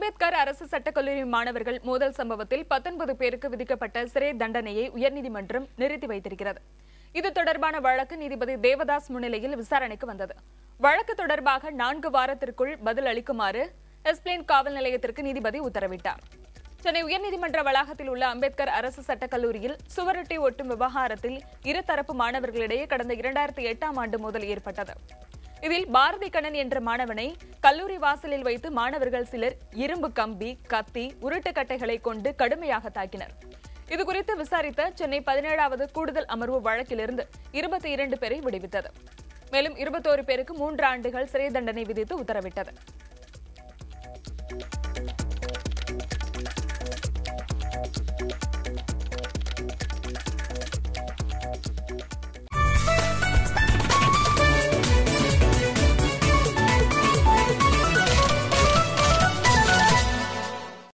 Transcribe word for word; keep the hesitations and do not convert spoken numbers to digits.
அம்பேத்கர் அரசு சட்டக்கல்லூரி மாணவர்கள் மோதல் சம்பவத்தில் பத்தொன்பது பேருக்கு விதிக்கப்பட்ட சிறை தண்டனையை உயர்நீதிமன்றம் நிறுத்தி வைத்திருக்கிறது. இது தொடர்பான வழக்கு நீதிபதி தேவதாஸ் முன்னிலையில் விசாரணைக்கு வந்தது. வழக்கு தொடர்பாக நான்கு வாரத்திற்குள் பதில் அளிக்குமாறு எஸ்பிளேன் காவல் நிலையத்திற்கு நீதிபதி உத்தரவிட்டார். சென்னை உயர்நீதிமன்ற வளாகத்தில் உள்ள அம்பேத்கர் அரசு சட்டக்கல்லூரியில் சுவரொட்டி ஒட்டும் விவகாரத்தில் இருதரப்பு மாணவர்களிடையே கடந்த இரண்டாயிரத்தி எட்டாம் ஆண்டு மோதல் ஏற்பட்டது. இதில் பாரதி கண்ணன் என்ற மாணவனை கல்லூரி வாசலில் வைத்து மாணவர்கள் சிலர் இரும்பு கம்பி, கத்தி, உருட்டுக்கட்டைகளை கொண்டு கடுமையாக தாக்கினர். இதுகுறித்து விசாரித்த சென்னை பதினேழாவது கூடுதல் அமர்வு வழக்கிலிருந்து இருபத்தி இரண்டு பேரை விடுவித்தது. மேலும் இருபத்தோரு பேருக்கு மூன்று ஆண்டுகள் சிறை தண்டனை விதித்து உத்தரவிட்டது.